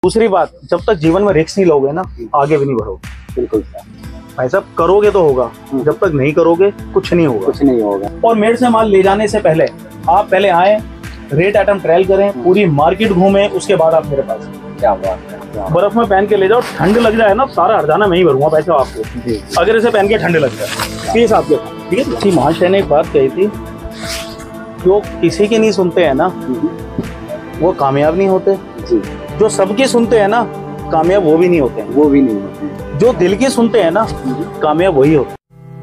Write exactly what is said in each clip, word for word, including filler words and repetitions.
दूसरी बात, जब तक जीवन में रिस्क नहीं लोगे ना, आगे भी नहीं बढ़ोगे। बिल्कुल सर, भाई साहब करोगे तो होगा, जब तक नहीं करोगे कुछ नहीं होगा। कुछ नहीं होगा। और मेरे से माल ले जाने से पहले आप पहले आए, रेट आइटम ट्रायल करें, पूरी मार्केट घूमें, उसके बाद आप मेरे पास। क्या बात है। बर्फ में पहन के ले जाओ, ठंड लग जाए ना, सारा हरजाना मैं ही भरूंगा पैसा आपको, अगर इसे पहन के ठंड लग जाए। पीस आपके, ठीक है। इसी महाशय ने एक बात कही थी, जो किसी की नहीं सुनते हैं ना वो कामयाब नहीं होते जी। जो सबकी सुनते हैं ना कामयाब वो भी नहीं होते हैं। वो भी नहीं होते। जो दिल की सुनते हैं ना कामयाब वही होते हैं।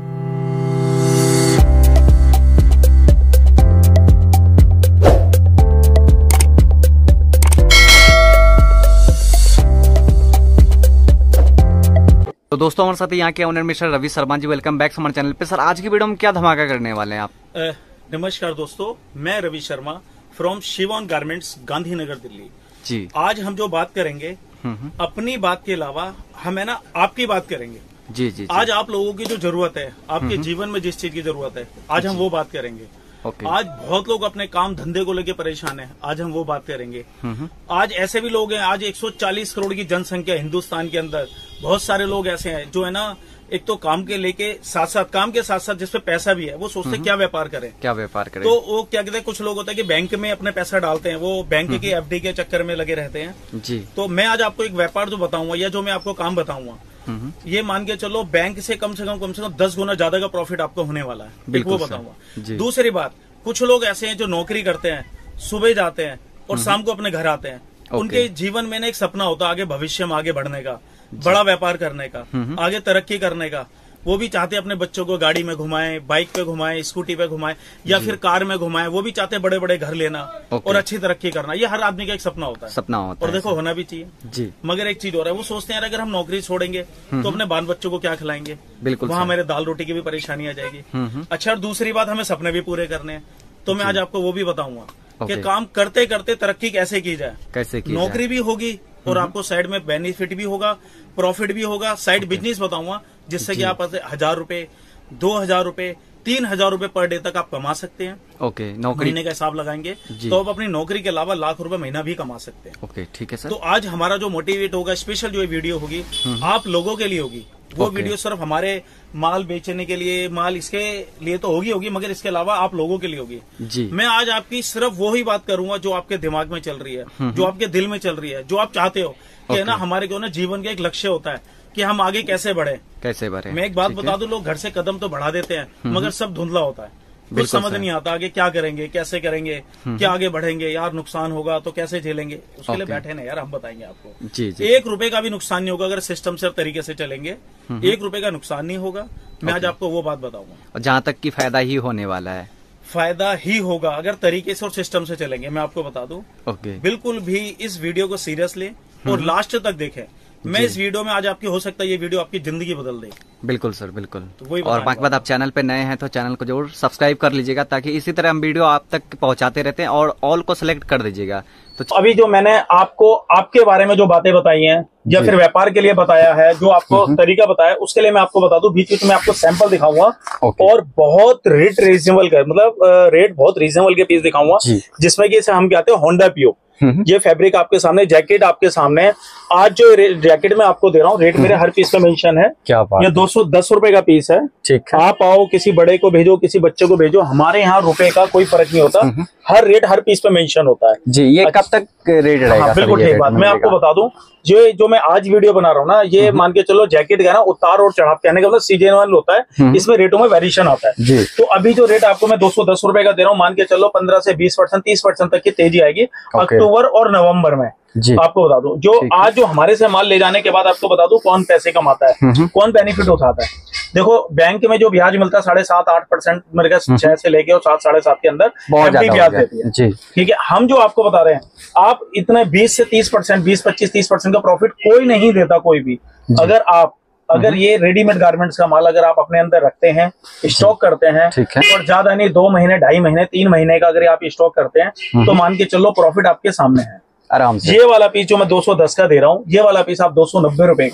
तो दोस्तों हमारे साथ यहाँ के owner mister Ravi Sharma ji, welcome back हमारे चैनल पे। सर आज की वीडियो में क्या धमाका करने वाले हैं आप? uh, नमस्कार दोस्तों, मैं रवि शर्मा फ्रॉम शिवॉन गारमेंट्स, गांधीनगर, दिल्ली जी। आज हम जो बात करेंगे अपनी बात के अलावा हम है ना आपकी बात करेंगे जी, जी, जी। आज आप लोगों की जो जरूरत है, आपके जीवन में जिस चीज की जरूरत है, आज हम वो बात करेंगे। ओके। आज बहुत लोग अपने काम धंधे को लेकर परेशान हैं, आज हम वो बात करेंगे। आज ऐसे भी लोग हैं, आज एक सौ चालीस करोड़ की जनसंख्या हिंदुस्तान के अंदर, बहुत सारे लोग ऐसे हैं जो है ना एक तो काम के लेके साथ साथ काम के साथ साथ जिसपे पैसा भी है वो सोचते क्या व्यापार करें, क्या व्यापार करें। तो वो क्या कहते हैं, कुछ लोग होता है कि बैंक में अपने पैसा डालते हैं, वो बैंक की एफडी के चक्कर में लगे रहते हैं जी। तो मैं आज आपको एक व्यापार जो बताऊंगा या जो मैं आपको काम बताऊंगा, ये मान के चलो बैंक से कम से कम कम से कम दस गुना ज्यादा का प्रॉफिट आपको होने वाला है, एक वो बताऊंगा। दूसरी बात, कुछ लोग ऐसे हैं जो नौकरी करते हैं, सुबह जाते हैं और शाम को अपने घर आते हैं। उनके जीवन में ना एक सपना होता है आगे भविष्य में आगे बढ़ने का, बड़ा व्यापार करने का, आगे तरक्की करने का। वो भी चाहते अपने बच्चों को गाड़ी में घुमाएं, बाइक पे घुमाएं, स्कूटी पे घुमाएं या फिर कार में घुमाएं। वो भी चाहते बड़े बड़े घर लेना और अच्छी तरक्की करना। ये हर आदमी का एक सपना होता है, सपना होता और है। देखो होना भी चाहिए जी। मगर एक चीज हो रहा है, वो सोचते हैं अगर हम नौकरी छोड़ेंगे तो अपने बाल बच्चों को क्या खिलाएंगे, बिल्कुल वहाँ हमारे दाल रोटी की भी परेशानी आ जाएगी। अच्छा, और दूसरी बात, हमें सपने भी पूरे करने हैं, तो मैं आज आपको वो भी बताऊंगा कि काम करते करते तरक्की कैसे की जाए, कैसे की नौकरी भी होगी और आपको साइड में बेनिफिट भी होगा, प्रॉफिट भी होगा। साइड बिजनेस बताऊंगा जिससे कि आप हजार रुपए, दो हजार रुपए, तीन हजार रुपए पर डे तक आप कमा सकते हैं। ओके। नौकरी महीने का हिसाब लगाएंगे तो आप अपनी नौकरी के अलावा लाख रुपए महीना भी कमा सकते हैं। ओके, ठीक है सर। तो आज हमारा जो मोटिवेट होगा, स्पेशल जो वीडियो होगी आप लोगों के लिए होगी। वो वीडियो सिर्फ हमारे माल बेचने के लिए, माल इसके लिए तो होगी होगी मगर इसके अलावा आप लोगों के लिए होगी जी। मैं आज आपकी सिर्फ वो ही बात करूंगा जो आपके दिमाग में चल रही है, जो आपके दिल में चल रही है, जो आप चाहते हो कि ना हमारे को ना जीवन का एक लक्ष्य होता है कि हम आगे कैसे बढ़े, कैसे बढ़े। मैं एक बात बता दूं, लोग घर से कदम तो बढ़ा देते हैं मगर सब धुंधला होता है, कुछ समझ नहीं आता आगे क्या करेंगे, कैसे करेंगे, क्या आगे बढ़ेंगे, यार नुकसान होगा तो कैसे झेलेंगे। उसके लिए बैठे ना यार, हम बताएंगे आपको जी, जी। एक रुपए का भी नुकसान नहीं होगा अगर सिस्टम से तरीके से चलेंगे, एक रुपए का नुकसान नहीं होगा। मैं आज आपको वो बात बताऊंगा, जहाँ तक की फायदा ही होने वाला है, फायदा ही होगा अगर तरीके से और सिस्टम से चलेंगे। मैं आपको बता दूं, ओके। बिल्कुल भी इस वीडियो को सीरियस लें और लास्ट तक देखें। मैं इस वीडियो में आज आपकी हो सकता है ये वीडियो आपकी जिंदगी बदल दे। बिल्कुल सर, बिल्कुल। तो वही और बाकी बात, आप चैनल पे नए हैं तो चैनल को जरूर सब्सक्राइब कर लीजिएगा ताकि इसी तरह हम वीडियो आप तक पहुंचाते रहते हैं, और ऑल को सिलेक्ट कर दीजिएगा। तो अभी जो मैंने आपको आपके बारे में जो बातें बताई हैं या फिर व्यापार के लिए बताया है, जो आपको तरीका बताया, उसके लिए मैं आपको बता दूं, बीच बीच में आपको सैंपल दिखाऊंगा और बहुत रेट रीजनेबल का, मतलब रेट बहुत रीजनेबल के पीस दिखाऊंगा, जिसमें कि इसे हम कहते हैं होंडा पियो। ये फैब्रिक आपके सामने, जैकेट आपके सामने है। आज जो जैकेट मैं आपको दे रहा हूँ, रेट मेरे हर पीस का मेंशन है। क्या बात? ये दो सौ दस रुपए का पीस है। ठीक है। आप आओ, किसी बड़े को भेजो, किसी बच्चे को भेजो, हमारे यहाँ रुपए का कोई फर्क नहीं होता, हर रेट हर पीस पे मेंशन होता है जी। ये कब तक रेट रहेगा? हाँ, बिल्कुल ठीक बात। मैं आपको बता दूं, जो जो मैं आज वीडियो बना रहा हूँ ना, ये मान के चलो जैकेट का ना उतार और चढ़ाव, कहने का मतलब सीजनल होता है, इसमें रेटों में वेरिएशन आता है जी। तो अभी जो रेट आपको मैं दो सौ दस रुपए का दे रहा हूँ, मान के चलो पंद्रह से बीस परसेंट तीस परसेंट तक की तेजी आएगी अक्टूबर और नवंबर में जी। आपको बता दूं, जो आज जो हमारे से माल ले जाने के बाद आपको बता दूं कौन पैसे कमाता है, कौन बेनिफिट उठाता है। देखो, बैंक में जो ब्याज मिलता है साढ़े सात आठ परसेंट, मेरे ख्याल छह से लेके और सात साढ़े सात के अंदर ब्याज देती है जी। ठीक है, हम जो आपको बता रहे हैं, आप इतने बीस से तीस परसेंट, बीस पच्चीस तीस परसेंट का प्रॉफिट कोई नहीं देता, कोई भी। अगर आप अगर ये रेडीमेड गारमेंट्स का माल अगर आप अपने अंदर रखते हैं, स्टॉक करते हैं, और ज्यादा नहीं, दो महीने ढाई महीने तीन महीने का अगर आप स्टॉक करते हैं, तो मान के चलो प्रॉफिट आपके सामने है आराम से। ये वाला पीस जो मैं दो सौ दस का दे रहा हूँ, ये वाला पीस आप दो सौ नब्बे रुपए का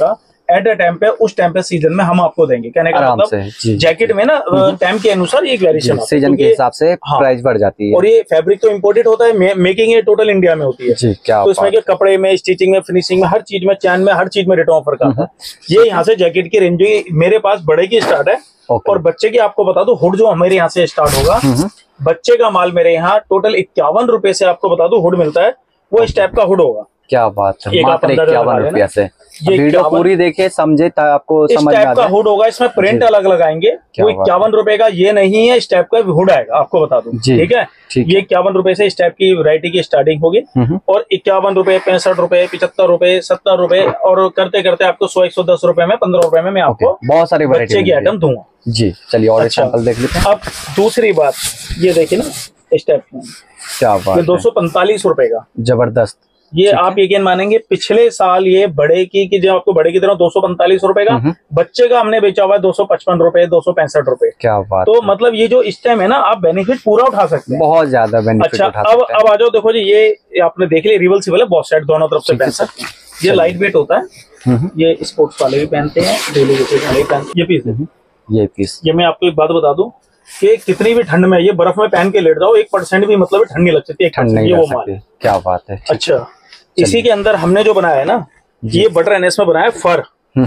एट अ टाइम पे उस टाइम पे सीजन में हम आपको देंगे। कहने का मतलब जैकेट में ना टाइम के अनुसार एक वेरिएशन सीजन के हिसाब से प्राइस बढ़ जाती है। और ये फैब्रिक तो इम्पोर्टेड होता है, मेकिंग ये टोटल इंडिया में होती है जी। क्या तो इसमें कपड़े में, स्टिचिंग में, फिनिशिंग में, हर चीज में, चैन में, हर चीज में रेट ऑफर का है। ये यहाँ से जैकेट की रेंज मेरे पास बड़े की स्टार्ट है और बच्चे की आपको बता दो हुड जो हमारे यहाँ से स्टार्ट होगा। बच्चे का माल मेरे यहाँ टोटल इक्यावन रुपए से आपको बता दो हुड मिलता है, वो इस टाइप का हुड होगा। क्या बात है, मात्र इक्यावन रुपया से। वीडियो पूरी देखिए, समझे तो आपको समझ में आ जाए। इस टाइप का हुड होगा, इसमें प्रिंट अलग लगाएंगे। वो इक्यावन रुपए का ये नहीं है, इस टाइप का हुड आएगा, आपको बता दूं। ठीक है, ये इक्यावन रुपए से इस टाइप की वैरायटी की स्टार्टिंग होगी और इक्यावन रुपए, पैंसठ रुपए, पिछहत्तर रुपए, सत्तर रुपए और करते करते आपको सौ एक सौ दस रुपए में, पंद्रह रुपए में मैं आपको बहुत सारी बच्चे की आइटम दूंगा जी। चलिए और एग्जांपल देख लेते हैं। अब दूसरी बात ये देखिए ना, इस टाइप का क्या बात, दो सौ पैंतालीस रुपए का, जबरदस्त। ये आप यकीन मानेंगे पिछले साल ये बड़े की कि जो आपको बड़े की तरह दो सौ पैंतालीस रुपए का, बच्चे का हमने बेचा हुआ है दो सौ पचपन रुपए, दो सौ पैंसठ रुपए। क्या बात। तो मतलब ये जो इस टाइम है ना, आप बेनिफिट पूरा उठा सकते हैं, बहुत ज्यादा बेनिफिट अच्छा उठा अब अब आ जाओ, देखो जी ये आपने देख लिया रिवर्सिबल है, बहुत साइड दोनों तरफ से पहन सकते हैं। ये लाइट वेट होता है, ये स्पोर्ट्स वाले भी पहनते हैं, डेली वेजेस वाले भी पहनते हैं। ये पीस ये पीस ये मैं आपको एक बात बता दूं कि कितनी भी ठंड में ये बर्फ में पहन के लेट जाओ, एक परसेंट भी मतलब ठंड नहीं लग सकती, ठंड नहीं वो माल। क्या बात है। अच्छा इसी के अंदर हमने जो बनाया है ना, ये बटर एनएस में बनाया है फर,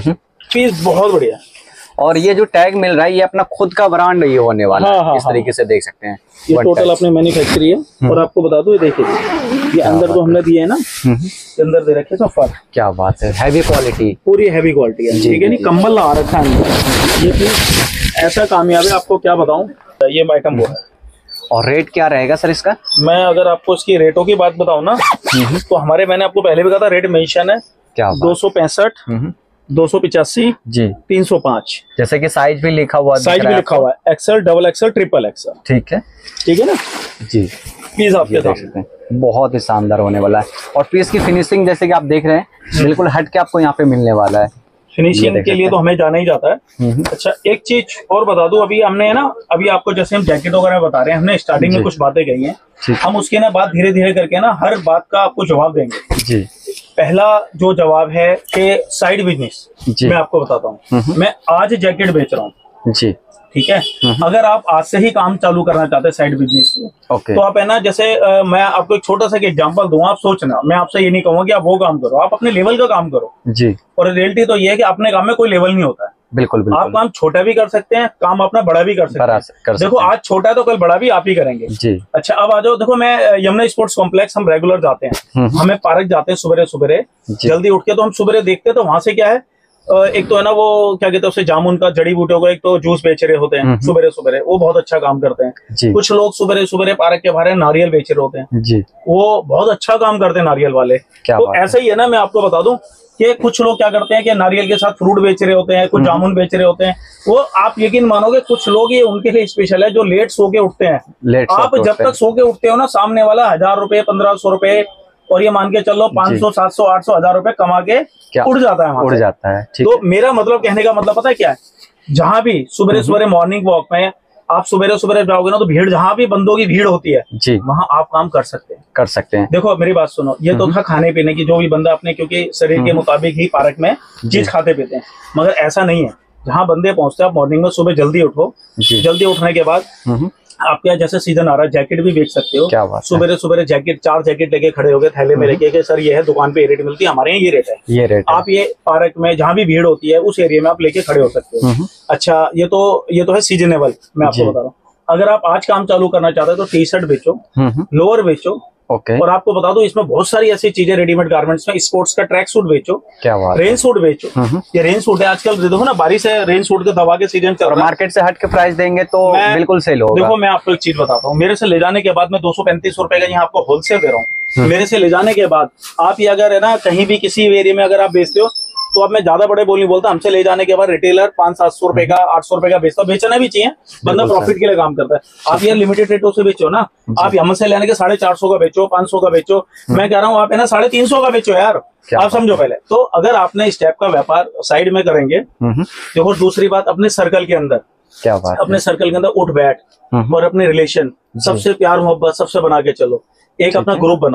पीस बहुत बढ़िया। और ये जो टैग मिल रहा है ये अपना खुद का ब्रांड ये होने वाला हाँ, है हाँ, इस तरीके से देख सकते हैं। ये टोटल अपने मैन्युफैक्चरी है। और आपको बता दूं, ये देखिए ये अंदर जो हमने दिए है ना, ये अंदर दे रखे हैं फर। क्या बात है, हैवी क्वालिटी, पूरी हैवी क्वालिटी है, ठीक है। नहीं कंबल लगा रखा है, ये पीस ऐसा कामयाब है, आपको क्या बताऊं। ये आइटम वो है। और रेट क्या रहेगा सर इसका? मैं अगर आपको इसकी रेटों की बात बताऊं ना, तो हमारे मैंने आपको पहले भी कहा था रेट मेंशन है। क्या दो सौ पैंसठ, दो सौ पिचासी जी, तीन सौ पाँच। जैसे कि साइज भी लिखा हुआ, साइज भी लिखा हुआ है, XL, double XL, triple XL. ठीक है, ठीक है ना जी। पीस आपके देख सकते हैं, बहुत ही शानदार होने वाला है। और पीस की फिनिशिंग जैसे कि आप देख रहे हैं, बिल्कुल हट के आपको यहाँ पे मिलने वाला है। फिनिशिंग के लिए तो हमें जाना ही जाता है। अच्छा एक चीज और बता दूं, अभी हमने ना, अभी आपको जैसे हम जैकेट वगैरह बता रहे हैं, हमने स्टार्टिंग में कुछ बातें कही हैं, हम उसके ना बात धीरे धीरे करके ना हर बात का आपको जवाब देंगे जी। पहला जो जवाब है कि साइड बिजनेस, मैं आपको बताता हूँ। मैं आज जैकेट बेच रहा हूँ जी, ठीक है। अगर आप आज से ही काम चालू करना चाहते हैं साइड बिजनेस में, तो आप है ना, जैसे आ, मैं आपको एक छोटा सा एग्जांपल दूंगा, आप सोचना, मैं आपसे ये नहीं कहूंगा कि आप वो काम करो, आप अपने लेवल का काम करो जी। और रियलिटी तो ये है कि अपने काम में कोई लेवल नहीं होता है। बिल्कुल, बिल्कुल। आप काम छोटा भी कर सकते हैं, काम अपना बड़ा भी कर सकते हैं। कर देखो आज छोटा है तो कल बड़ा भी आप ही करेंगे जी। अच्छा अब आ जाओ, देखो मैं यमुना स्पोर्ट्स कॉम्प्लेक्स हम रेगुलर जाते हैं, हमें पार्क जाते हैं सुबह सुबह जल्दी उठ के, तो हम सुबह देखते हैं तो वहां से क्या है, एक तो है ना वो क्या कहते हैं उसे, जामुन का जड़ी बूटियों का एक तो जूस बेच रहे होते हैं सुबह सुबह, वो बहुत अच्छा काम करते हैं। कुछ लोग सुबह सुबह पार्क के बाहर नारियल बेच रहे होते हैं जी, वो बहुत अच्छा काम करते हैं नारियल वाले। तो ऐसा ही है ना, मैं आपको बता दूं कि कुछ लोग क्या करते हैं कि नारियल के साथ फ्रूट बेच रहे होते हैं, कुछ जामुन बेच रहे होते हैं। वो आप यकीन मानोगे, कुछ लोग ये उनके लिए स्पेशल है जो लेट सो के उठते हैं। आप जब तक सो के उठते हो ना, सामने वाला हजार रुपए, पंद्रह सौ रुपए, और ये मान के चलो पाँच सौ, सात सौ, आठ सौ, हजार रुपए कमा के उड़ जाता है, उड़ जाता है। तो मेरा मतलब कहने का मतलब पता है क्या है, जहां भी सुबह सुबह मॉर्निंग वॉक में आप सुबह सुबह जाओगे ना, तो भीड़, जहां भी बंदों की भीड़ होती है जी, वहां आप काम कर सकते हैं, कर सकते हैं। देखो मेरी बात सुनो, ये तो था खाने पीने की, जो भी बंदा अपने क्योंकि शरीर के मुताबिक ही पार्क में चीज खाते पीते हैं, मगर ऐसा नहीं है। जहाँ बंदे पहुंचते हैं, आप मॉर्निंग में सुबह जल्दी उठो, जल्दी उठने के बाद आप क्या, जैसे सीजन आ रहा है जैकेट भी बेच सकते हो। क्या बात, सुबह सुबह जैकेट, चार जैकेट लेके खड़े हो गए थैले में लेके कि सर ये है, दुकान पे ये रेट मिलती है, हमारे यहाँ ये रेट है, ये रेट आप ये पार्क में जहाँ भी भीड़ होती है उस एरिया में आप लेके खड़े हो सकते हो। अच्छा ये तो ये तो है सीजनेबल, मैं आपको बता रहा हूँ। अगर आप आज काम चालू करना चाहते हो तो टी शर्ट बेचो, लोअर बेचो, ओके। और आपको बता दो इसमें बहुत सारी ऐसी चीजें रेडीमेड गारमेंट्स में, स्पोर्ट्स का ट्रैक सूट बेचो, क्या बात, रेन सूट बेचो। ये रेन सूट है आजकल, देखो ना बारिश है, रेन सूट के दवा के सीजन चल रहा है, मार्केट से हट के प्राइस देंगे तो बिल्कुल सेल होगा। देखो मैं आपको एक चीज बताता हूँ, मेरे से ले जाने के बाद मैं दो सौ पैंतीस रुपए का यहाँ आपको होलसेल दे रहा हूँ। मेरे से ले जाने के बाद आप ये अगर है ना कहीं भी किसी एरिया में अगर आप बेचते हो, तो अब मैं ज्यादा बड़े बोल नहीं बोलता, हमसे ले जाने के बाद रिटेलर पांच सात सौ रुपए का, आठ सौ रुपए का बेचता, बेचना भी चाहिए, बंदा प्रॉफिट के लिए काम करता है। आप ये लिमिटेड रेटों से बेचो ना, आप हमसे लेने के साढ़े चार सौ का बेचो, पांच सौ का बेचो, मैं कह रहा हूँ आप है ना साढ़े तीन सौ का बेचो यार, आप समझो पहले। तो अगर आपने इस टाइप का व्यापार साइड में करेंगे, देखो दूसरी बात, अपने सर्कल के अंदर, क्या बात, अपने सर्कल के अंदर उठ बैठ और अपने रिलेशन सबसे प्यार मोहब्बत सबसे बना के चलो, एक अपना ग्रुप बनाओ,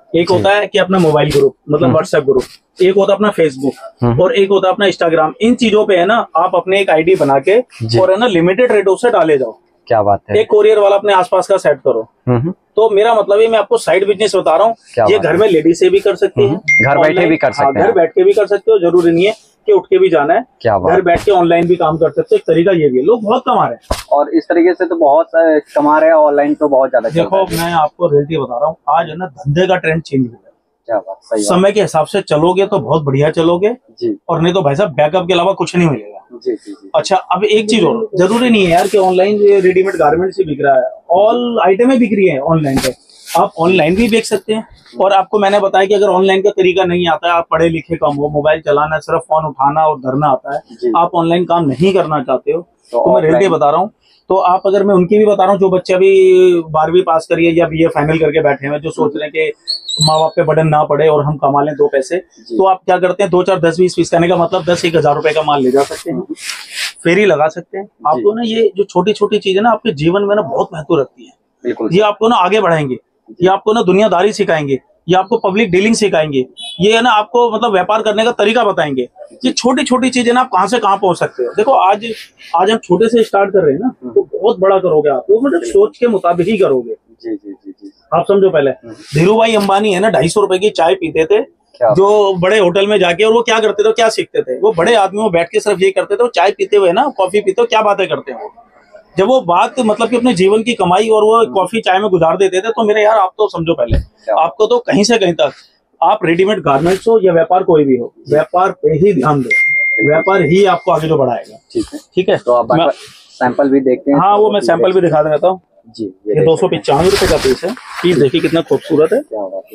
एक होता है कि अपना मोबाइल ग्रुप मतलब व्हाट्सएप ग्रुप, एक होता है अपना फेसबुक और एक होता है अपना इंस्टाग्राम। इन चीजों पे है ना आप अपने एक आईडी बना के और है ना लिमिटेड रेटों से डाले जाओ। क्या बात है। एक कोरियर वाला अपने आसपास का सेट करो। तो मेरा मतलब है मैं आपको साइड बिजनेस बता रहा हूँ, ये घर में लेडीज से भी कर सकती है, घर बैठे भी कर सकते हैं, घर बैठ के भी कर सकते हो, जरूरी नहीं है कि उठ के भी जाना है। क्या घर बैठ के ऑनलाइन भी काम कर सकते हो। एक तरीका ये भी है, लोग बहुत कमा रहे हैं और इस तरीके से तो बहुत कमा रहे हैं ऑनलाइन तो बहुत ज्यादा। देखो मैं आपको रियलिटी बता रहा हूँ, आज है ना धंधे का ट्रेंड चेंज हो गया। क्या बात, सही बात। समय के हिसाब से चलोगे तो बहुत बढ़िया चलोगे जी, और नहीं तो भाई साहब बैकअप के अलावा कुछ नहीं मिलेगा जी, जी, जी। अच्छा अब एक चीज और, जरूरी नहीं है यार कि ऑनलाइन रेडीमेड गारमेंट से बिक रहा है, ऑल आइटमें बिक रही है ऑनलाइन पे। आप ऑनलाइन भी बेच सकते हैं। और आपको मैंने बताया कि अगर ऑनलाइन का तरीका नहीं आता है, आप पढ़े लिखे कम हो, मोबाइल चलाना सिर्फ फोन उठाना और धरना आता है, आप ऑनलाइन काम नहीं करना चाहते हो तो, तो मैं रियलिटी बता रहा हूँ। तो आप अगर मैं उनकी भी बता रहा हूँ जो बच्चे अभी बारहवीं पास करिए या बीए फाइनल करके बैठे हैं, जो सोच रहे हैं कि माँ बाप पे बर्डन ना पड़े और हम कमा लें दो पैसे, तो आप क्या करते हैं, दो चार दस बीस फीस करने का मतलब दस एक हजार रुपए का माल ले जा सकते हैं, फेरी लगा सकते हैं। आपको ना ये जो छोटी छोटी चीजें ना आपके जीवन में ना बहुत महत्व रखती है। ये आपको ना आगे बढ़ाएंगे, ये आपको ना दुनियादारी सिखाएंगे, ये आपको पब्लिक डीलिंग सिखाएंगे, ये है ना आपको मतलब व्यापार करने का तरीका बताएंगे। ये छोटी छोटी चीजें ना आप कहाँ से कहाँ पहुंच सकते हो। देखो आज आज हम छोटे से स्टार्ट कर रहे हैं ना, तो बहुत बड़ा करोगे आप, वो मतलब सोच के मुताबिक ही करोगे। जी जी जी जी आप समझो। पहले धीरू भाई अंबानी है ना ढाई सौ रुपए की चाय पीते थे जो बड़े होटल में जाके, और वो क्या करते थे, क्या सीखते थे, वो बड़े आदमी में बैठ के सिर्फ ये करते थे, वो चाय पीते हुए ना कॉफी पीते हुए क्या बातें करते हैं वो। जब वो बात मतलब कि अपने जीवन की कमाई और वो कॉफी चाय में गुजार देते थे, तो मेरे यार आप तो समझो पहले आपको तो कहीं से कहीं तक आप रेडीमेड गारमेंट्स हो या व्यापार कोई भी हो, व्यापार पे ही ध्यान दो, व्यापार ही आपको आगे जो बढ़ाएगा। ठीक है ठीक है। तो आप सैंपल भी देखते हैं। हाँ वो मैं सैंपल भी दिखा देता हूँ जी। ये दो सौ पिचानवे रुपए का पीस है। पीस देखिए कितना खूबसूरत है,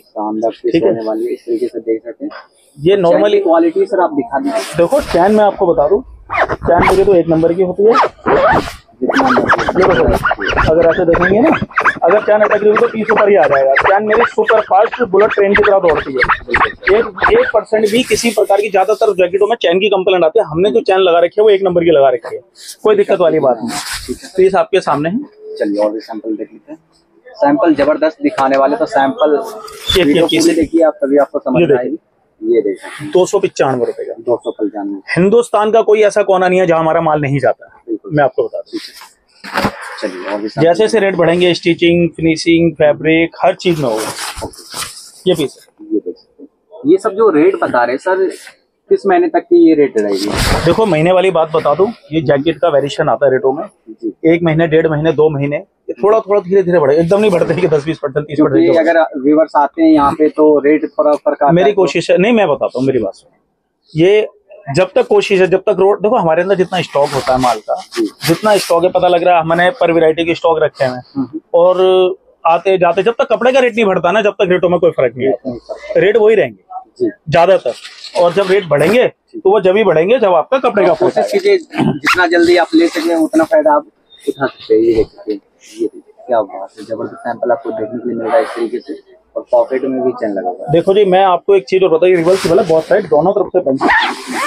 ठीक है वाली इस तरीके से देख सकते हैं। ये नॉर्मली क्वालिटी सर आप दिखा दीजिए। देखो चैन मैं आपको बता दूं, चैन देखिए तो एक नंबर की होती है। अगर ऐसे देखेंगे ना, अगर चैन अटक रही हो तो पीस ऊपर ही आ जाएगा। चैन मेरी सुपर फास्ट बुलेट ट्रेन की तरह दौड़ती है। एक एक परसेंट भी किसी प्रकार की, ज्यादातर जैकेटों में चैन की कंप्लेंट आती है, हमने जो चैन लगा रखी है वो एक नंबर की लगा रखी है, कोई दिक्कत वाली बात नहीं। पीस आपके सामने है। चलिए और भी सैंपल देख लेते हैं। सैंपल जबरदस्त दिखाने वाले, तो सैंपल देखिए आप, तभी आपको समझ आएगी। ये देखिए दो सौ पिचानवे रुपए का, दो सौ पंचानवे। हिंदुस्तान का कोई ऐसा कोना नहीं है जहां हमारा माल नहीं जाता है, मैं आपको बता दूं। चलिए और भी जैसे जैसे रेट बढ़ेंगे, स्टिचिंग, फिनिशिंग, फैब्रिक, हर चीज में होगा। ये पीस ये देख सकते हैं। ये सब जो रेट बता रहे सर, किस महीने तक की ये रेट रहेगी? देखो महीने वाली बात बता दूं, ये जैकेट का वेरिएशन आता है रेटों में। एक महीने, डेढ़ महीने, दो महीने, थोड़ा थोड़ा धीरे धीरे बढ़े, एकदम नहीं बढ़ते कि दस बीस परसेंट तीस परसेंट। अगर व्यूअर्स आते हैं यहाँ पे तो रेट थोड़ा फर्क आता है। मेरी कोशिश है, नहीं मैं बताता हूँ, मेरी बात सुनो। ये जब तक कोशिश है, जब तक रोड, देखो हमारे अंदर जितना स्टॉक होता है माल का, जितना स्टॉक है पता लग रहा है हमने पर वैरायटी के स्टॉक रखे हैं, और आते जाते जब तक कपड़े का रेट नहीं बढ़ता ना, जब तक रेटों में कोई फर्क नहीं आता। रेट वही रहेंगे ज्यादातर, और जब रेट बढ़ेंगे तो वो जब ही बढ़ेंगे जब आपका कपड़े का। कोशिश कीजिए जितना जल्दी आप ले सकें उतना फायदा आप उठा सकते हैं। ये देख सकते हैं, ये क्या बात है, जबरदस्त सैंपल आपको देखने के लिए मिल रहा है इस तरीके से, और पॉकेट में भी चैन लगा हुआ है। देखो जी मैं आपको एक चीज और बताइए, रिवर्स वाला बहुत साइड दोनों तरफ से पहन सकते हैं,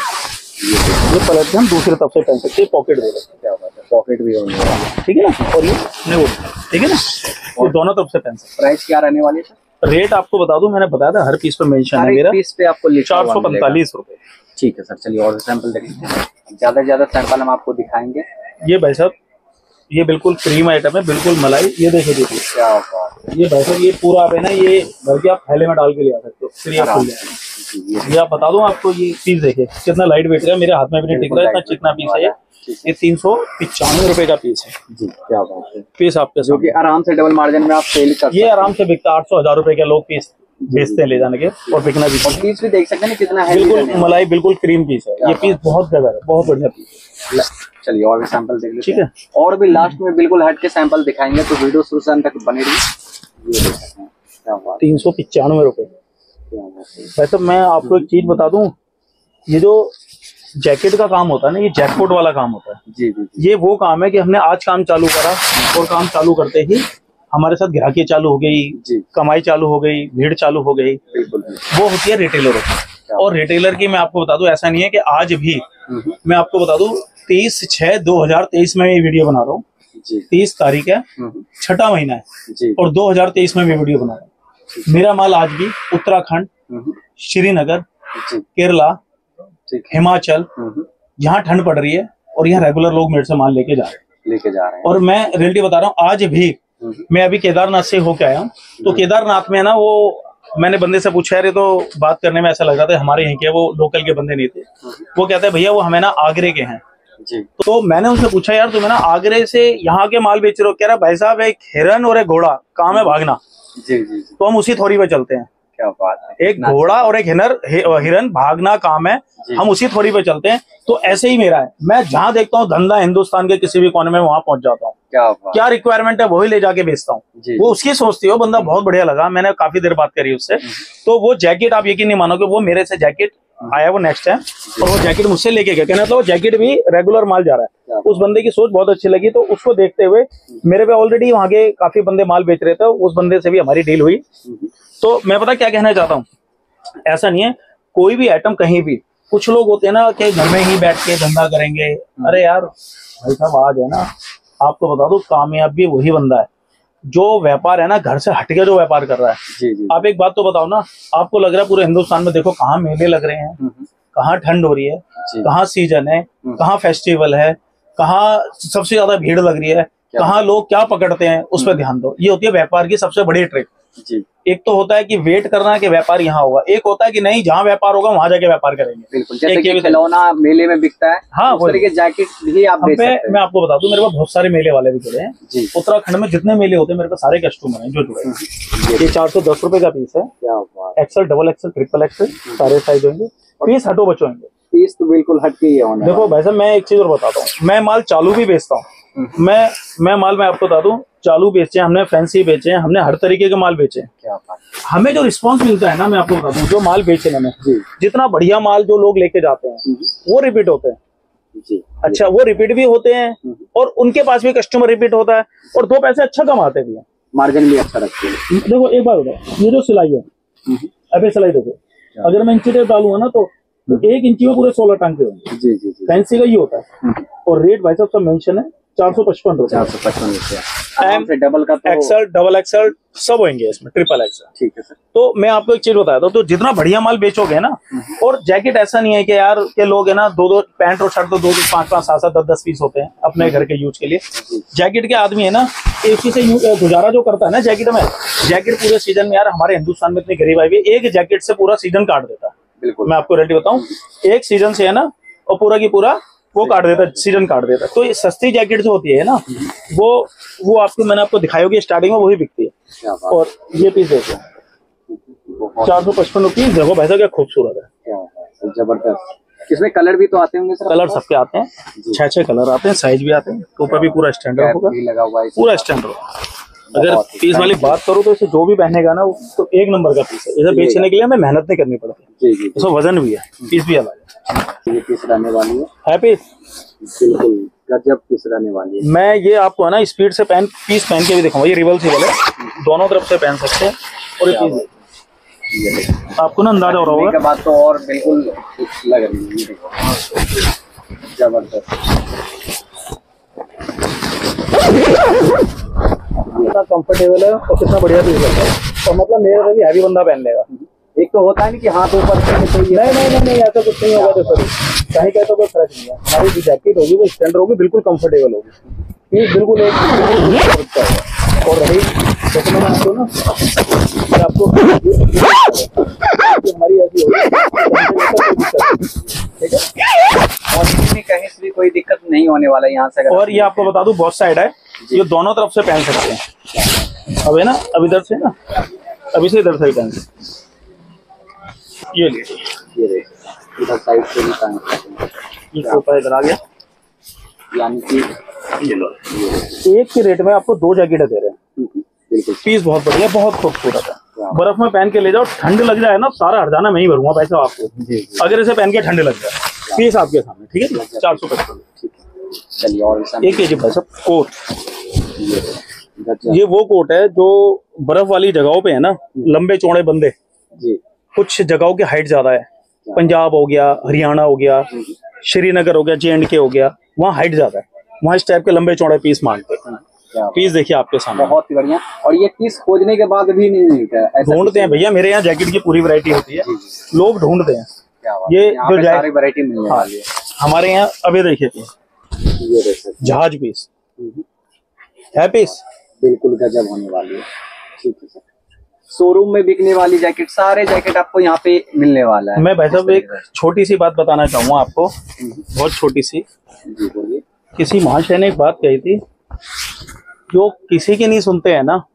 ये पलट के हम दूसरी तरफ से पहन सकते हैं, पॉकेट दे सकते हैं। क्या बात है, पॉकेट भी होगा, ठीक है ना, और ये नहीं वो ठीक है ना, और दोनों तरफ से पहन सकते। प्राइस क्या रहने वाली है? रेट आपको बता दूं, मैंने बताया था हर पीस पे मेंशन है मेरा, पीस पे आपको चार सौ पैंतालीस रुपए। ठीक है सर, चलिए और सैंपल देख लीजिए। ज्यादा से ज्यादा सैंपल हम आपको दिखाएंगे। ये भाई साहब ये बिल्कुल क्रीम आइटम है, बिल्कुल मलाई। ये देखो देखिए क्या बात है, ये भाई साहब ये पूरा आप है ना, ये बल्कि आप थैले में डाल के ले आ सकते हो, फिर ये खुल जाएगा। ये आप बता दूं आपको, ये पीस देखिए कितना लाइट वेट है, मेरे हाथ में भी नहीं टिक रहा है, इतना चिकना पीस है। ये तीन सौ पिचानवे रुपए का पीस है जी। क्या बात है, पीस आपके जो कि आराम से डबल मार्जिन में आप सेल कर, ये आराम से बिकता है। आठ सौ हजार रुपए के लोग पीस बेचते हैं ले जाने के, और बिकना भी। और पीस भी देख सकते हैं कितना है, बिल्कुल मलाई, बिल्कुल क्रीम पीस है। ये पीस बहुत ज्यादा है, बहुत बढ़िया पीस है। चलिए और भी सैंपल देख लीजिए, ठीक है, और भी लास्ट में बिल्कुल हट के सैंपल दिखाएंगे, तो वीडियो शुरू से अंत तक बने रहिए। ये देख सकते हैं तीन सौ पिचानवे रुपए। वैसे मैं आपको एक चीज बता दूं, ये जो जैकेट का काम होता है ना, ये जैकपॉट वाला काम होता है जी, जी, जी। ये वो काम है कि हमने आज काम चालू करा और काम चालू करते ही हमारे साथ ग्राहकी चालू हो गई, कमाई चालू हो गई, भीड़ चालू हो गई। वो होती है रिटेलरों की। और रिटेलर की मैं आपको बता दूं, ऐसा नहीं है कि आज भी, मैं आपको बता दूं तीस छह दो हजार तेईस में ये वीडियो बना रहा हूँ, तीस तारीख है, छठा महीना है, और दो हजार तेईस में भी वीडियो बना रहा हूँ। मेरा माल आज भी उत्तराखंड, श्रीनगर, केरला, हिमाचल, यहाँ ठंड पड़ रही है और यहाँ रेगुलर लोग मेरे से माल लेके जा रहे हैं लेके जा रहे हैं। और मैं रियलिटी बता रहा हूँ, आज भी मैं अभी केदारनाथ से होके आया हूँ। तो केदारनाथ में ना, वो मैंने बंदे से पूछा, अरे तो बात करने में ऐसा लग रहा था हमारे यहीं के, वो लोकल के बंदे नहीं थे। वो कहते हैं भैया वो हमें ना आगरे के हैं जी। तो मैंने उनसे पूछा, यार तुम्हें ना आगरे से यहाँ के माल बेच रहे हो? कह रहा भाई साहब एक हिरन और एक घोड़ा काम है भागना, जी जी जी। तो हम उसी थोड़ी पे चलते हैं। क्या बात है, एक घोड़ा और एक हिरन हिरन भागना काम है, हम उसी थोड़ी पे चलते हैं। तो ऐसे ही मेरा है, मैं जहाँ देखता हूँ धंधा हिंदुस्तान के किसी भी कोने में वहां पहुंच जाता हूँ। क्या बात, क्या रिक्वायरमेंट है वही ले जाके बेचता हूँ। वो उसकी सोचती हो, बंदा बहुत बढ़िया लगा, मैंने काफी देर बात करी उससे। तो वो जैकेट आप यकीन नहीं मानोगे, वो मेरे से जैकेट आया वो नेक्स्ट टाइम, और वो जैकेट मुझसे लेके गया। कहना तो वो जैकेट भी रेगुलर माल जा रहा है। उस बंदे की सोच बहुत अच्छी लगी, तो उसको देखते हुए मेरे पे ऑलरेडी वहां के काफी बंदे माल बेच रहे थे, उस बंदे से भी हमारी डील हुई। तो मैं पता क्या कहना चाहता हूँ, ऐसा नहीं है कोई भी आइटम कहीं भी, कुछ लोग होते हैं ना कि घर में ही बैठ के धंधा करेंगे। अरे यार भाई साहब, आज है ना आपको बता दो, कामयाब भी वही बंदा है जो व्यापार है ना घर से हटके जो व्यापार कर रहा है। जी जी। आप एक बात तो बताओ ना, आपको लग रहा है पूरे हिंदुस्तान में देखो कहाँ मेले लग रहे हैं, कहाँ ठंड हो रही है, कहाँ सीजन है, कहाँ फेस्टिवल है, कहाँ सबसे ज्यादा भीड़ लग रही है, कहाँ लोग क्या पकड़ते हैं, उस पर ध्यान दो। ये होती है व्यापार की सबसे बड़ी ट्रिक जी। एक तो होता है कि वेट करना कि व्यापार यहाँ होगा, एक होता है कि नहीं जहाँ व्यापार होगा वहां जाके व्यापार करेंगे। बिल्कुल, जैसे कि खिलौना मेले में बिकता है, हाँ उस तरीके जैकेट भी आप बेच सकते हैं। मैं आपको बता दूं, मेरे पास बहुत सारे मेले वाले भी जुड़े हैं जी। उत्तराखंड में जितने मेले होते हैं मेरे पास सारे कस्टमर हैं जो जुड़े हैं। ये चार सौ दस रुपए का पीस है, XL, double XL, triple XL, सारे साइज होंगे। पीस हटो बचो होंगे, पीस तो बिल्कुल हटके ही है। देखो भाई साहब, मैं एक चीज और बताता हूँ, मैं माल चालू भी बेचता हूँ। मैं मैं माल मैं आपको बता दूं, चालू बेचे हैं हमने, फैंसी बेचे हैं हमने, हर तरीके के माल बेचे हैं। क्या बात, हमें जो रिस्पांस मिलता है ना, मैं आपको बता दूं, जो माल बेचने में जितना बढ़िया माल जो लोग लेके जाते हैं वो रिपीट होते हैं जी। अच्छा, वो रिपीट भी होते हैं और उनके पास भी कस्टमर रिपीट होता है और दो पैसे अच्छा कमाते भी हैं, मार्जिन भी अच्छा रखते हैं। देखो एक बात बताओ, ये जो सिलाई है, अभी सिलाई देखो, अगर मैं इंची टेप डालूंगा ना तो एक इंची में पूरे सोलह टांगे होंगे जी जी जी। फैंसी का ये होता है और रेट भाई साहब सब मेंशन है, चार सौ पचपन रुपए चार सौ पचपन रुपए डबल का तो एक्सल, डबल एक्सल सब होंगे इसमें, ट्रिपल एक्सल। ठीक है सर। तो मैं आपको एक चीज बताता हूँ, तो जितना बढ़िया माल बेचोगे ना, और जैकेट ऐसा नहीं है कि यार के लोग है ना दो दो पैंट और शर्ट तो दो दो पांच पांच सात सात दस दस पीस होते हैं अपने घर के यूज के लिए। जैकेट के आदमी है ना एक चीज से गुजारा जो करता है ना जैकेट में, जैकेट पूरे सीजन में, यार हमारे हिंदुस्तान में इतनी गरीब आई हुई, एक जैकेट से पूरा सीजन काट देता है। बिल्कुल, मैं आपको रेडी बताऊं, एक सीजन से है ना और पूरा की पूरा वो काट देता है, सीजन काट देता है। तो ये सस्ती जैकेट जो होती है ना, वो वो आपको मैंने आपको दिखाई होगी स्टार्टिंग में, वही बिकती है। और ये पीस देखो चार सौ पचपन रुपीज, देखो भाई साहब क्या खूबसूरत है, जबरदस्त। इसमें कलर भी तो आते होंगे सर? कलर सबके आते हैं, छह छह कलर आते हैं, साइज भी आते हैं, तो ऊपर भी पूरा स्टैंडर्ड होगा, पूरा स्टैंडर्ड होगा। अगर पीस वाली बात करूँ तो इसे जो भी पहनेगा ना तो एक नंबर का पीस है। इसे बेचने के लिए हमें मेहनत नहीं करनी पड़ती, इसमें वजन भी है, पीस भी अलग है। ये पीस रहने वाली है, है पीस बिल्कुल गजब पीस रहने वाली है। मैं ये आपको है ना स्पीड से पहन पीस पहन के भी दिखाऊंगा, ये रिवर्सिबल है, दोनों तरफ से पहन सकते हैं। और ये पीस आपको ना अंदाजा हो रहा होगा, बात तो और बिल्कुल लग रही है, जबरदस्त, कितना कंफर्टेबल है और कितना बढ़िया पीस है। और मतलब मेरे भी हैवी बंदा पहन लेगा। एक तो होता है नहीं कि हाथ ऊपर से नहीं नहीं नहीं नहीं ऐसा कुछ नहीं होगा। देखो कहीं कहीं तो कोई फर्क नहीं है, हमारी जो जैकेट होगी वो स्टैंडर्ड होगी, बिल्कुल कंफर्टेबल होगी, पीस बिल्कुल एक होगा। और रही जैसे मैंने आपको ना आपको हमारी ऐसी होगी, ठीक है, और कहीं से भी कोई दिक्कत नहीं होने वाला यहाँ से। और ये आपको बता दूं बहुत साइड है, ये दोनों तरफ से पहन सकते हैं। अब है ना, अब इधर से ना, अभी से इधर से पहन सकते, ये लीजिए, ये इधर साइड से भी पहन सकते हैं, ये ऊपर इधर आ गया, यानी कि ये लो, एक के रेट में आपको दो जैकेटें दे रहे हैं। पीस बहुत बढ़िया, बहुत खूबसूरत है, बर्फ में पहन के ले जाओ, ठंड लग जाए ना सारा हरजाना मैं ही भरूंगा पैसा आपको, अगर इसे पहन के ठंड लग जाए। पीस आपके सामने, ठीक है, चार सौ पचपन। चलिए, और एक के जी भाई साहब कोट, ये वो कोट है जो बर्फ वाली जगहों पे है ना, लंबे चौड़े बंदे जी, कुछ जगहों की हाइट ज्यादा है, पंजाब हो गया, हरियाणा हो गया, श्रीनगर हो गया, जे एंड के हो गया, वहाँ हाइट ज्यादा है, वहाँ इस टाइप के लंबे चौड़े पीस मांगते हैं। पीस देखिए आपके सामने, बहुत ही बढ़िया। और ये पीस खोजने के बाद भी नहीं मिलता है, ढूंढते हैं भैया। मेरे यहाँ जैकेट की पूरी वैरायटी होती है, लोग ढूंढते हैं। ये जो सारी वैरायटी मिलने वाली है हमारे यहाँ। अभी देखिए ये देखिए जहाज पीस है, पीस बिल्कुल गजब होने वाली है। ठीक है सर, शोरूम में बिकने वाली जैकेट, सारे जैकेट आपको यहाँ पे मिलने वाला है। मैं भाई साहब एक छोटी सी बात बताना चाहूंगा आपको, बहुत छोटी सी। जी बोलिए। किसी महाशय ने एक बात कही थी, जो किसी की नहीं सुनते हैं ना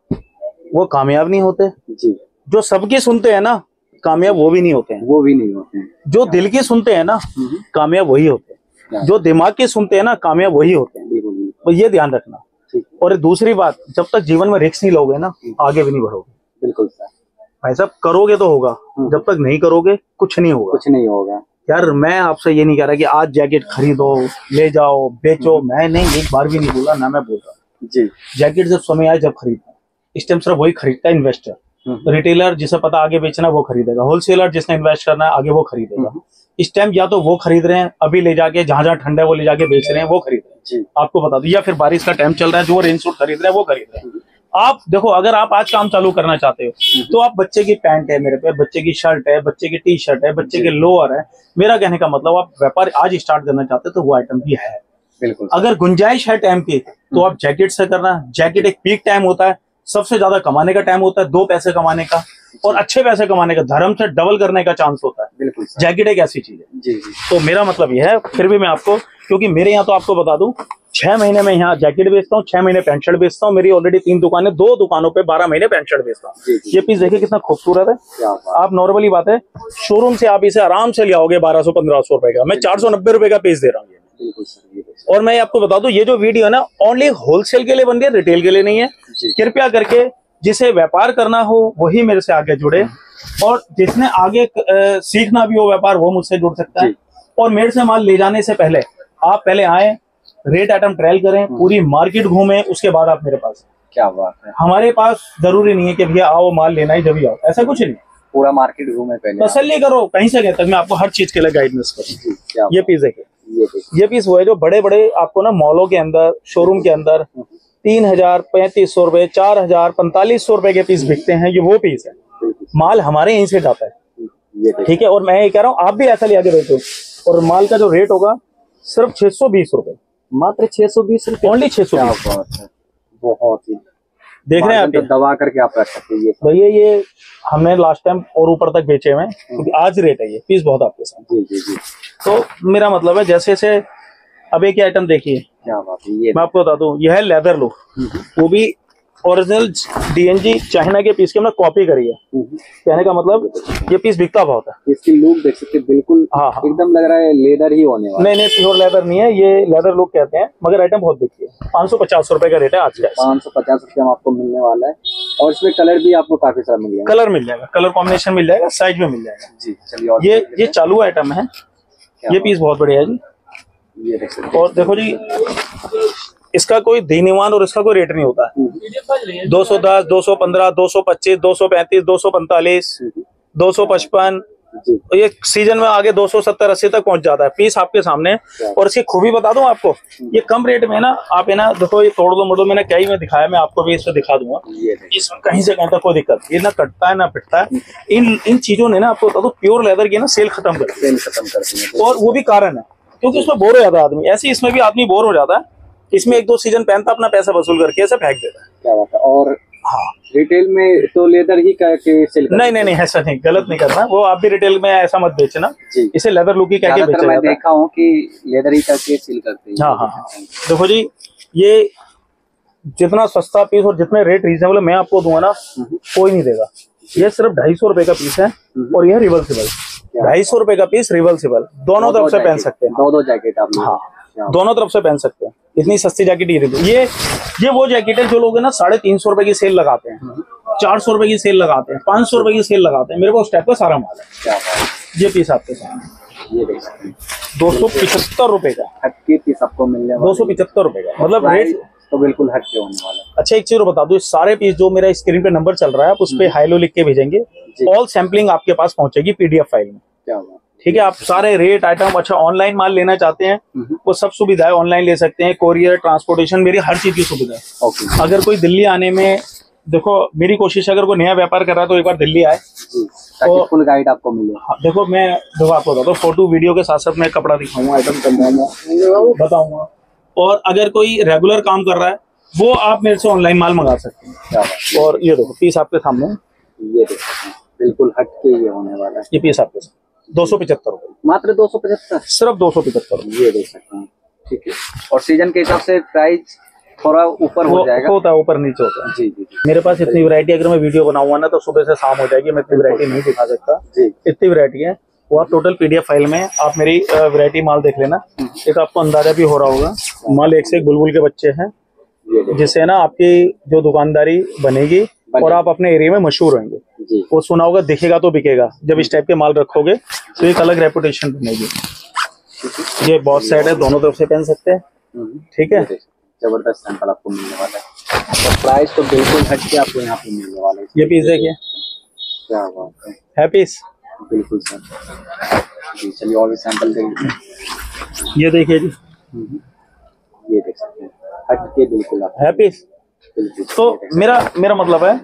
वो कामयाब नहीं होते जी, जो सबकी सुनते हैं ना कामयाब वो भी नहीं होते हैं, वो भी नहीं होते हैं। जो दिल की सुनते हैं ना कामयाब वही होते हैं, जो दिमाग की सुनते हैं ना कामयाब वही होते हैं। तो ये ध्यान रखना। और दूसरी बात, जब तक जीवन में रिस्क नहीं लोगे ना आगे भी नहीं बढ़ोगे। बिल्कुल सर, भाई साहब करोगे तो होगा, जब तक नहीं करोगे कुछ नहीं होगा। कुछ नहीं होगा यार मैं आपसे ये नहीं कह रहा कि आज जैकेट खरीदो, ले जाओ, बेचो, मैं नहीं, एक बार भी नहीं बोला ना मैं बोल रहा जी। जैकेट जब समय आए जब खरीदना, इस टाइम सिर्फ वही खरीदता है इन्वेस्टर। रिटेलर जिसे पता आगे बेचना वो खरीदेगा, होलसेलर जिसने इन्वेस्ट करना है आगे वो खरीदेगा। इस टाइम या तो वो खरीद रहे हैं, अभी ले जाके जहां जहां ठंडा है वो ले जाके बेच रहे हैं, वो खरीद रहे हैं, आपको बता दो। या फिर बारिश का टाइम चल रहा है, जो रेन सूट खरीद रहे हैं वो खरीद रहे हैं। आप देखो, अगर आप आज काम चालू करना चाहते हो तो आप बच्चे की पैंट है मेरे पे, बच्चे की शर्ट है, बच्चे की टी शर्ट है, बच्चे के लोअर है, मेरा कहने का मतलब आप व्यापार आज स्टार्ट करना चाहते हो तो वो आइटम भी है। बिल्कुल। अगर गुंजाइश है टाइम की तो आप जैकेट से करना। जैकेट एक पीक टाइम होता है, सबसे ज्यादा कमाने का टाइम होता है, दो पैसे कमाने का और अच्छे पैसे कमाने का, धर्म से डबल करने का चांस होता है। बिल्कुल। जैकेट एक ऐसी चीज है। जी जी। तो मेरा मतलब यह है, फिर भी मैं आपको, क्योंकि मेरे यहाँ तो आपको बता दूं छह महीने में यहाँ जैकेट बेचता हूँ, छह महीने पैंट शर्ट बेचता हूँ। मेरी ऑलरेडी तीन दुकानें, दो दुकानों पे बारह महीने पैंट शर्ट बेचता हूँ। ये पीस देखिए कितना खूबसूरत है। आप नॉर्मली बात है, शोरूम से आप इसे आराम से ले आओगे बारह सौ पंद्रह सौ रुपए का, मैं चार सौ नब्बे रुपए का पीस दे रहा हूँ। और मैं आपको बता दूं, ये जो वीडियो है ना ओनली होलसेल के लिए बन रही है, रिटेल के लिए नहीं है। कृपया करके जिसे व्यापार करना हो वही मेरे से आगे जुड़े, और जिसने आगे आ, सीखना भी हो व्यापार वो मुझसे जुड़ सकता है। और मेरे से माल ले जाने से पहले आप पहले आए, रेट आइटम ट्रायल करें, पूरी मार्केट घूमें, उसके बाद आप मेरे पास। क्या बात है। हमारे पास जरूरी नहीं है कि भैया आओ माल लेना ही जब ही आओ, ऐसा कुछ नहीं। पूरा मार्केट घूमे पहले, तसल्ली करो, कहीं से कहीं तक मैं आपको हर चीज के लिए गाइडेंस करूँ। ये पीस देखिए, ये, ये पीस वो है जो बड़े बड़े आपको ना मॉलों के अंदर, शोरूम के अंदर तीन हजार पैंतीस सौ रुपए, चार हजार पैंतालीस सौ रुपए के पीस बिकते हैं। ये वो पीस है, माल हमारे यहीं से जाता है। ठीक है। और मैं ये कह रहा हूँ आप भी ऐसा ले आके बेचो, और माल का जो रेट होगा सिर्फ छह सौ बीस रुपए, मात्र छह सौ बीस रुपए, ओनली छह सौ बीस। बहुत ही देख रहे हैं आप, दबा करके आप रख सकते हैं भैया। ये हमने लास्ट टाइम और ऊपर तक बेचे हुए हैं, क्योंकि आज रेट है, ये पीस बहुत आपके साथ। जी जी जी। तो मेरा मतलब है जैसे से, अब एक आइटम देखिए, क्या बात है, ये मैं आपको बता दूं, यह है लेदर लुक, वो भी ओरिजिनल डीएनजी चाइना के पीस की हमने कॉपी करी है। कहने का मतलब ये पीस बिकता बहुत है। इसकी लुक देख सकते हैं, बिल्कुल हाँ हाँ। एकदम लग रहा है लेदर ही होने वाला। नहीं नहीं, प्योर लेदर नहीं है, ये लेदर लुक कहते हैं, मगर आइटम बहुत बिकती है। पाँच सौ पचास रुपए का रेट है आज का। पाँच सौ पचास रुपए में आपको मिलने वाला है, और इसमें कलर भी आपको काफी सारा मिल जाएगा। कलर मिल जाएगा, कलर कॉम्बिनेशन मिल जाएगा, साइज में मिल जाएगा जी। चलिए, ये ये चालू आइटम है, ये पीस बहुत बढ़िया है जी। ये देख सकते हैं। और देखो जी, इसका कोई दीनिवान और इसका कोई रेट नहीं होता है। दो सौ दस, दो सौ पंद्रह, दो सौ पच्चीस, दो सौ पैंतीस, दो सौ पैंतालीस, दो सौ पचपन, ये सीजन में आगे दो सौ सत्तर अस्सी तक पहुंच जाता है पीस आपके सामने। और इसकी खूबी बता दूं आपको, ये कम रेट में ना, आप है ना देखो, ये तोड़ दो मोड़ो मैंने कई में दिखाया, मैं आपको भी इसमें दिखा दूंगा। इसमें कहीं से कहीं तक कोई दिक्कत, ये ना कटता है ना पिटता है। इन इन चीजों ने ना आपको बता दो प्योर लेदर की ना सेल खत्म कर सेल खत्म कर दी। और वो भी कारण है क्योंकि उसमें बोर हो जाता है आदमी, ऐसे इसमें भी आदमी बोर हो जाता है। इसमें एक दो सीजन पहनता, अपना पैसा वसूल करके ऐसे फेंक देता है। क्या बात है। और हाँ, रिटेल में तो लेदर ही करके सेल करते हैं। नहीं नहीं नहीं, ऐसा नहीं, गलत नहीं करना वो। आप भी रिटेल में ऐसा मत बेचना, इसे लेदर लुक ही करके बेचा। मैं देखा हूँ कि लेदर ही करके सेल करते हैं। हाँ हाँ हाँ। देखो जी, ये जितना सस्ता पीस और जितने रेट रीजनेबल मैं आपको दूंगा ना, कोई नहीं देगा। ये सिर्फ ढाई सौ रुपए का पीस है, और यह रिवर्सिबल। ढाई सौ रुपए का पीस रिवर्सिबल, दोनों तरफ से पहन सकते हैं। दो दो जैकेट आप। हाँ, दोनों तरफ से पहन सकते हैं। इतनी सस्ती जैकेट ये ये ये वो जैकेट है जो लोग है ना साढ़े तीन सौ रुपए की सेल लगाते हैं, चार सौ रुपए की सेल लगाते हैं, पांच सौ रुपए की सेल लगाते हैं। मेरे को उस टाइप का सारा माल है। ये पीस आपके सामने, ये देख सकते हैं, दो सौ पिछहत्तर रुपए का हटके पीस आपको मिलने वाला। दो सौ पिछहत्तर रुपए का मतलब रेट तो बिल्कुल हटके होने वाला है। अच्छा, एक चीज बता दो, सारे पीस जो मेरा स्क्रीन पे नंबर चल रहा है आप उस पे हाईलो लिख के भेजेंगे, ऑल सैम्पलिंग आपके पास पहुंचेगी पीडीएफ फाइल में। क्या बात। ठीक है। आप सारे रेट आइटम, अच्छा ऑनलाइन माल लेना चाहते हैं वो सब सुविधा है, ऑनलाइन ले सकते हैं, कोरियर, ट्रांसपोर्टेशन, मेरी हर चीज की सुविधा है। ओके। अगर कोई दिल्ली आने में, देखो मेरी कोशिश है, अगर कोई नया व्यापार कर रहा है तो एक बार दिल्ली आए ताकि फुल गाइड आपको मिले। हाँ, देखो मैं देखो आपको बताता हूँ, फोटो वीडियो के साथ साथ मैं कपड़ा दिखाऊंगा, आइटम करवाऊंगा, बताऊंगा। और अगर कोई रेगुलर काम कर रहा है वो आप मेरे से ऑनलाइन माल मंगा सकते हैं। और ये देखो पीस आपके सामने, ये देखो बिल्कुल हटके ये होने वाला है। ये पीस आपके सामने दो सौ पचहत्तर रुपए, मात्र दो सौ पचहत्तर, सिर्फ दो सौ पचहत्तर। ये देख सकते हैं, ठीक है। और सीजन के हिसाब से प्राइस थोड़ा ऊपर हो जाएगा, होता है ऊपर नीचे होता है। जी जी जी। मेरे पास इतनी वैरायटी, अगर मैं वीडियो बनाऊंगा ना तो सुबह से शाम हो जाएगी, मैं इतनी वैरायटी नहीं दिखा सकता जी। इतनी वैरायटी है, वो आप टोटल पीडीएफ फाइल में आप मेरी वैरायटी माल देख लेना, एक आपको अंदाजा भी हो रहा होगा। माल एक से एक बुलबुल के बच्चे हैं, जिससे ना आपकी जो दुकानदारी बनेगी और आप अपने एरिया में मशहूर होंगे। वो सुना होगा दिखेगा तो बिकेगा, जब इस टाइप के माल रखोगे तो एक अलग रेपुटेशन बनेगी। ये बॉस सेट है, दोनों तरफ से पहन सकते हैं, ठीक है। जबरदस्त सैंपल आपको मिलने वाला है और प्राइस तो बिल्कुल हट के आपको यहाँ पे मिलने वाला है। ये पीस देखिए, क्या बात है, है पीस बिल्कुल सर जी। चलिए और भी सैंपल देखिए, ये देखिए जी, ये देख सकते हैं हट के बिल्कुल आप है पीस। तो मेरा मेरा मतलब है,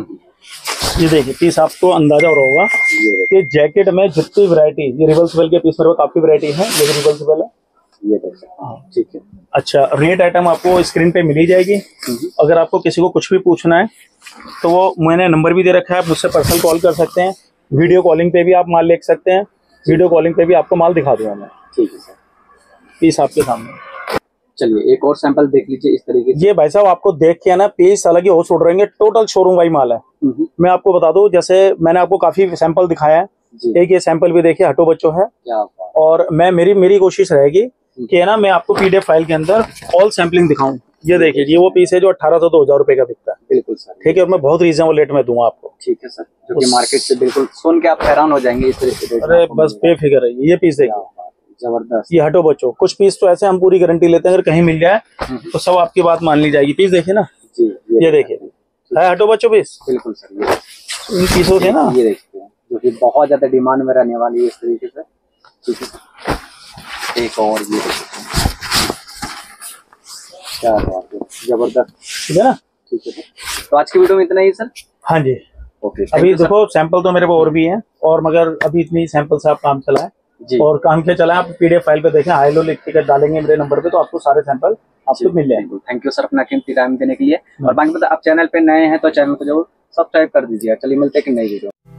ये देखिए पीस आपको अंदाजा हो रहा होगा कि जैकेट में जितनी वैरायटी, ये रिवर्सिबल के पीस मेरे पास काफी वैरायटी है, ये रिवर्सिबल है, ये देख सकते हैं, ठीक है। अच्छा रेट आइटम आपको स्क्रीन पे मिल ही जाएगी। अगर आपको किसी को कुछ भी पूछना है तो वो मैंने नंबर भी दे रखा है, आप मुझसे पर्सनल कॉल कर सकते हैं, वीडियो कॉलिंग पे भी आप माल ले सकते हैं, वीडियो कॉलिंग पे भी आपको माल दिखा दूंगा मैं, ठीक है सर। पीस आपके सामने, चलिए एक और सैंपल देख लीजिए इस तरीके से। ये भाई साहब आपको देख के ना पीस अलग ही होश उड़ रहेंगे, टोटल शोरूम वाई माल है। मैं आपको बता दूं, जैसे मैंने आपको काफी सैंपल दिखाया है, एक ये सैंपल भी देखिए हटो बच्चों है। और मैं मेरी मेरी कोशिश रहेगी कि है ना मैं आपको पीडीएफ फाइल के अंदर ऑल सैम्पलिंग दिखाऊं। ये देखिए ये वो पीस है जो अठारह सौ दो हजार रुपए का बिकता है, बिल्कुल सर, ठीक है। और मैं बहुत रीजनेबल रेट में दूंगा आपको, ठीक है सर, जो कि मार्केट से बिल्कुल सुन के आप हैरान हो जाएंगे इस तरह से। अरे बस बेफिक्र है। ये पीस देखिए, जबरदस्त, ये हटो बच्चों। कुछ पीस तो ऐसे हम पूरी गारंटी लेते हैं, अगर कहीं मिल जाए तो सब आपकी बात मान ली जाएगी। पीस देखिए ना जी, ये देखिए है हटो बच्चों पीस, बिल्कुल सर। ये इन पीसों से ना ये देखते हैं जो कि बहुत ज्यादा डिमांड में रहने वाली है इस तरीके से, ठीक है। एक और ये देखते हैं, क्या बात है, जबरदस्त, ठीक है ना, ठीक है। तो आज की वीडियो में इतना ही सर। हाँ जी, ओके। अभी देखो सैंपल तो मेरे को और भी हैं, और मगर अभी इतनी सैंपल से आप काम चलाएं जी। और काम के चलाएं, आप पीडीएफ फाइल पे देखें, हाई लो लिख के डालेंगे मेरे नंबर पे तो आपको सारे सैंपल आपको मिल जाएंगे। थैंक यू सर अपना कीमती टाइम देने के लिए। और बाकी मतलब आप चैनल पे नए हैं तो चैनल को जरूर सब्सक्राइब कर दीजिए। चलिए मिलते हैं कि नई वीडियो।